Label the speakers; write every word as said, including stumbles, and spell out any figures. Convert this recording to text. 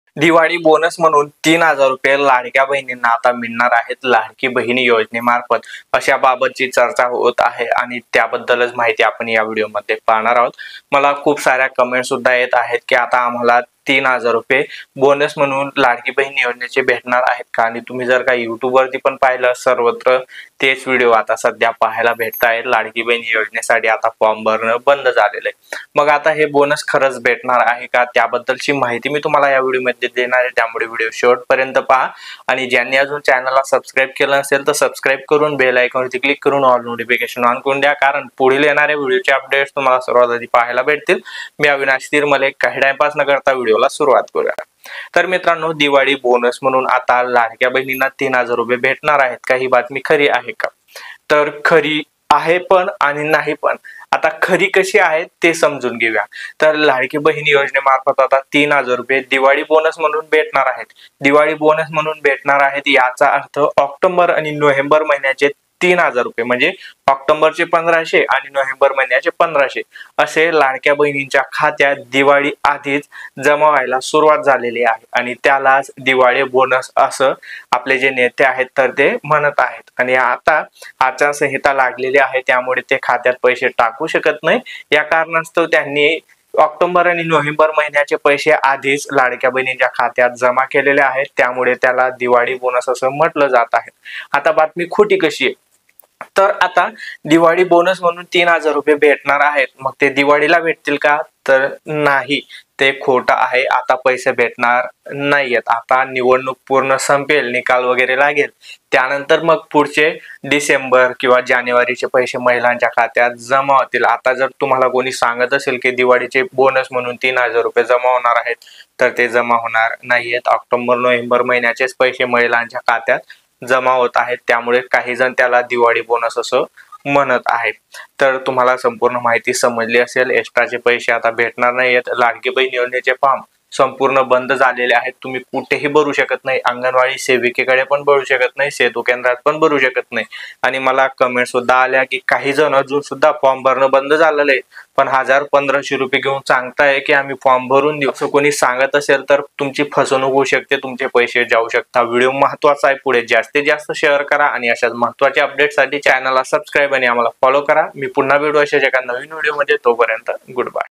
Speaker 1: Diwali bonus म्हणून तीन हजार रुपये लाडक्या बहिणींना आता मिळणार आहेत लाडकी बहिणी योजनेमार्फत, अशा बाबतची चर्चा होत आहे आणि त्याबद्दलच माहिती आपण या व्हिडिओमध्ये पाहणार आहोत। मला खूप साऱ्या कमेंट सुद्धा येत आहेत की आता आम्हाला तीन हजार रुपये बोनस म्हणून लाडकी बहीण योजनेचे भेटणार आहेत का। आणि तुम्ही जर का युट्यूब वरती पण पाहिलं सर्वत्र तेच व्हिडिओ आता सध्या पाहायला भेटत आहेत। लाडकी बहीण योजनेसाठी आता फॉर्म भरणं बंद झालेलं आहे। मग आता हे बोनस खरंच भेटणार आहे का, त्याबद्दलची माहिती मी तुम्हाला या व्हिडिओमध्ये देणार आहे, त्यामुळे व्हिडिओ शेवटपर्यंत पहा। आणि ज्यांनी अजून चॅनलला सबस्क्राइब केलं नसेल तर सबस्क्राइब करून बेल आयकॉनवरती क्लिक करून ऑल नोटिफिकेशन ऑन करून द्या, कारण पुढील येणारे व्हिडिओचे अपडेट्स तुम्हाला सर्वात आधी पाहायला भेटतील। मी अविनाश तिरमले, काही टाइमपास न करता व्हिडिओला सुरुवात करूया। तर मित्रांनो, दिवाळी बोनस म्हणून आता लाडक्या बहिणींना तीन हजार रुपये भेटणार आहेत का, ही बातमी खरी आहे का? तर खरी आहे पण आणि नाही पण। आता खरी कशी आहे ते समजून घेऊया। तर लाडकी बहीण योजनेमार्फत आता तीन हजार रुपये दिवाळी बोनस म्हणून भेटणार आहेत। दिवाळी बोनस म्हणून भेटणार आहेत याचा अर्थ ऑक्टोबर आणि नोव्हेंबर महिन्याचे तीन हजार रुपये म्हणजे ऑक्टोबरचे पंधराशे आणि नोव्हेंबर महिन्याचे पंधराशे असे लाडक्या बहिणींच्या खात्यात दिवाळी आधीच जमा व्हायला सुरुवात झालेली आहे आणि त्यालाच दिवाळी बोनस असं आपले जे नेते आहेत तर ते म्हणत आहेत। आणि आता आचारसंहिता लागलेली आहे, त्यामुळे ते खात्यात पैसे टाकू शकत नाही। या कारणास्तव त्यांनी ऑक्टोबर आणि नोव्हेंबर महिन्याचे पैसे आधीच लाडक्या बहिणींच्या खात्यात जमा केलेले आहेत, त्यामुळे त्याला दिवाळी बोनस असं म्हटलं जात आहे। आता बातमी खोटी कशी आहे, तर आता दिवाळी बोनस म्हणून तीन हजार रुपये भेटणार आहेत, मग ते दिवाळीला भेटतील का, तर नाही, ते खोटं आहे। आता पैसे भेटणार नाहीयेत। आता निवडणूक पूर्ण संपेल, निकाल वगैरे लागेल, त्यानंतर मग पुढचे डिसेंबर किंवा जानेवारीचे पैसे महिलांच्या खात्यात जमा होतील। आता जर तुम्हाला कोणी सांगत असेल की दिवाळीचे बोनस म्हणून तीन हजार रुपये जमा होणार आहेत, तर ते जमा होणार नाहीयेत। ऑक्टोबर नोव्हेंबर महिन्याचेच पैसे महिलांच्या खात्यात जमा होत आहेत, त्यामुळे काही जण त्याला दिवाळी बोनस असं म्हणत आहेत। तर तुम्हाला संपूर्ण माहिती समजली असेल। एक्स्ट्राचे पैसे आता भेटणार नाहीयेत। लाडकी बहीण योजनेचे फॉर्म संपूर्ण बंद झालेले आहेत, तुम्ही कुठेही भरू शकत नाही, अंगणवाडी सेविकेकडे पण भरू शकत नाही, सेतू केंद्रात पण भरू शकत नाही। आणि मला कमेंट सुद्धा आल्या की काही जण अजून सुद्धा फॉर्म भरणं बंद झालेलं आहे, पण हजार पंधराशे रुपये घेऊन सांगताय की आम्ही फॉर्म भरून देऊ। असं कोणी सांगत असेल तर तुमची फसवणूक होऊ शकते, तुमचे पैसे जाऊ शकतात। व्हिडिओ महत्वाचा आहे, पुढे जास्तीत जास्त शेअर करा आणि अशाच महत्वाच्या अपडेटसाठी चॅनलला सबस्क्राईब आणि आम्हाला फॉलो करा। मी पुन्हा भेटू अशाच एका नवीन व्हिडिओमध्ये, तोपर्यंत गुड बाय।